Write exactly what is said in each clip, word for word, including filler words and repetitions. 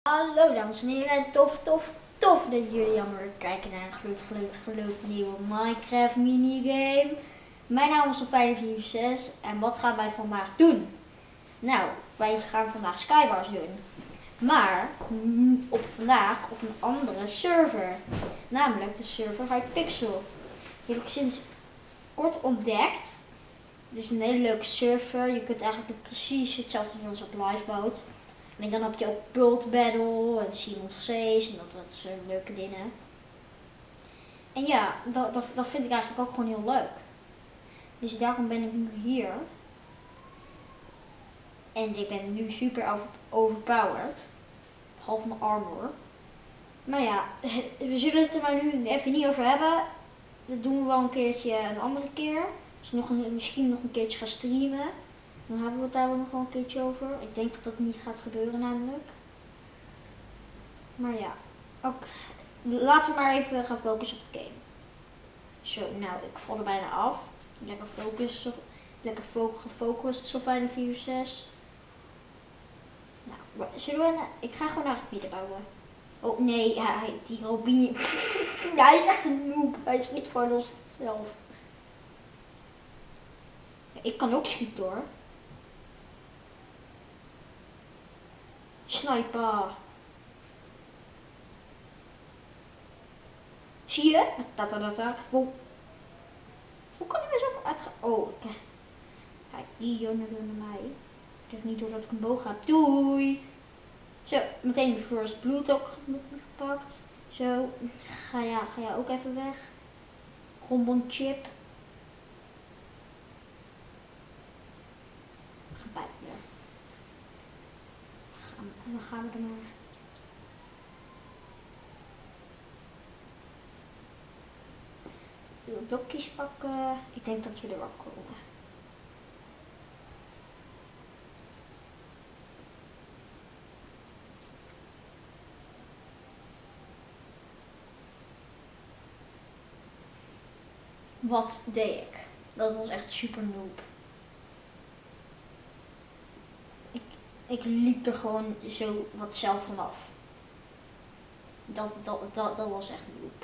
Hallo dames en heren, tof, tof, tof dat jullie allemaal weer kijken naar een gloed, gloed, gloed nieuwe Minecraft minigame. Mijn naam is Sofijn vier zes en wat gaan wij vandaag doen? Nou, wij gaan vandaag Skywars doen. Maar op vandaag op een andere server. Namelijk de server Hypixel. Die heb ik sinds kort ontdekt. Dus een hele leuke server. Je kunt eigenlijk precies hetzelfde doen als op Lifeboat. En dan heb je ook Bult Battle en Simon Says en dat, dat soort leuke dingen. En ja, dat, dat, dat vind ik eigenlijk ook gewoon heel leuk. Dus daarom ben ik nu hier. En ik ben nu super over, overpowered. Behalve mijn armor. Maar ja, we zullen het er maar nu even niet over hebben. Dat doen we wel een keertje een andere keer. Dus nog een, misschien nog een keertje gaan streamen. Dan hebben we het daar wel nog wel een keertje over. Ik denk dat dat niet gaat gebeuren namelijk. Maar ja, ook, laten we maar even gaan focussen op de game. Zo, nou, ik val er bijna af. Lekker focus, lekker gefocust, Sofijn vier zes. Nou, zullen we, ik ga gewoon naar het midden bouwen. Oh nee, hij, die Robin, ja, hij is echt een noob. Hij is niet voor onszelf. Ik kan ook schieten hoor. Sniper. Zie je? Dat, dat, dat, dat. Wow. Hoe kan hij weer zoveel uitgaan? Oh, ik... Kijk, die jongen naar mij. Ik durf niet doordat ik een boog heb. Doei! Zo, meteen de first blood ook gepakt. Zo, ga ja, ga ja ook even weg. Rombon chip. Ga bij je. En dan gaan we er maar. Blokjes pakken. Ik denk dat we er wel komen. Wat deed ik? Dat was echt super noob. Ik, ik liep er gewoon zo wat zelf vanaf. Dat, dat, dat, dat was echt noob.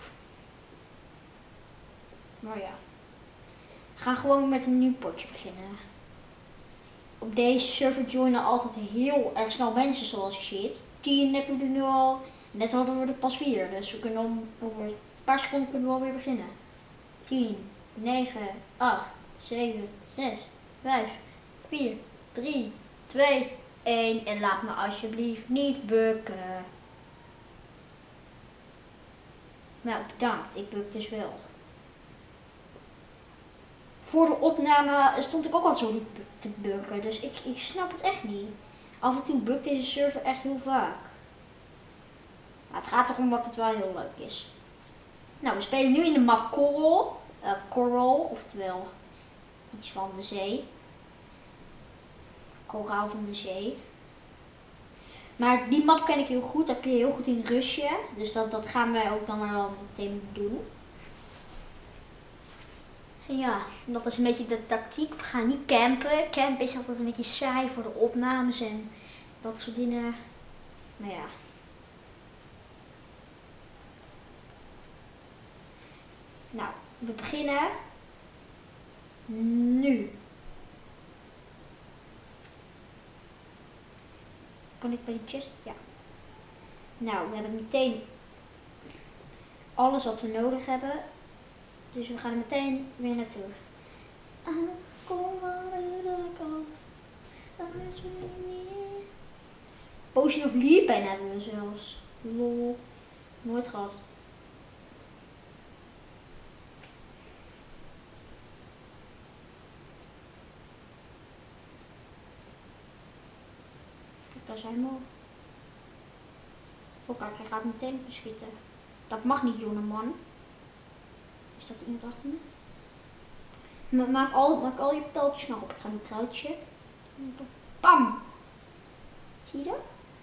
Maar ja. We gaan gewoon met een nieuw potje beginnen. Op deze server joinen altijd heel erg snel mensen zoals je ziet. tien hebben we er nu al. Net hadden we er pas vier. Dus we kunnen om over een paar seconden kunnen we alweer beginnen. tien, negen, acht, zeven, zes, vijf, vier, drie, twee, één. En laat me alsjeblieft niet bukken. Nou, bedankt. Ik buk dus wel. Voor de opname stond ik ook al zo te bukken, dus ik, ik snap het echt niet. Af en toe bukt deze server echt heel vaak. Maar het gaat erom dat het wel heel leuk is. Nou, we spelen nu in de map Coral. Uh, Coral, oftewel iets van de zee. Koraal van de zee. Maar die map ken ik heel goed, daar kun je heel goed in rushen. Dus dat, dat gaan wij ook dan maar wel meteen doen. Ja, dat is een beetje de tactiek. We gaan niet campen. Campen is altijd een beetje saai voor de opnames en dat soort dingen. Maar ja. Nou, we beginnen nu. Kan ik bij de chest? Ja. Nou, we hebben meteen alles wat we nodig hebben. Dus we gaan er meteen weer naartoe. Potion of Leaping hebben we zelfs. Lol. Nooit gehad. Kijk, daar zijn we al. Oh kijk, hij gaat meteen beschieten. Dat mag niet, jongeman. Is dat iemand achter me? Maak al, maak al je pijltjes maar op. Ik ga een truitje. Bam! Zie je dat?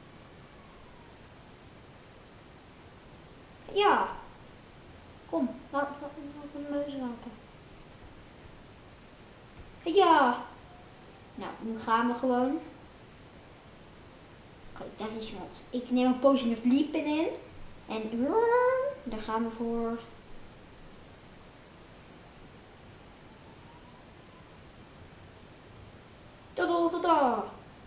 Ja. Kom, laat, laat, laat een neus raken. Ja. Nou, nu gaan we gewoon. Goed, dat is wat. Ik neem een potion of leaping in. En daar gaan we voor. Tadadada.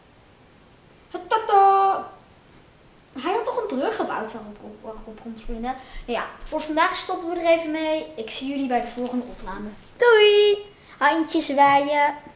Tata. Hij had toch een brug gebouwd waarop op, op kon springen. Ja, voor vandaag stoppen we er even mee. Ik zie jullie bij de volgende opname. Doei! Handjes zwaaien.